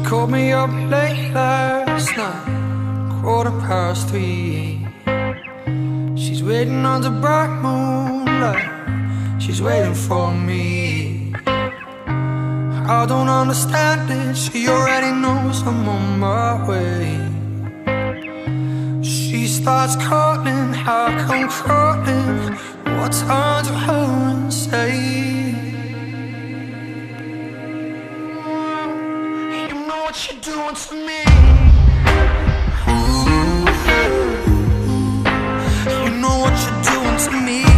called me up late last night, 3:15. She's waiting under bright moonlight, she's waiting for me. I don't understand it, she already knows I'm on my way. She starts calling, I come crawling, what time to her and say, you know what you're doing to me. Ooh, you know what you're doing to me.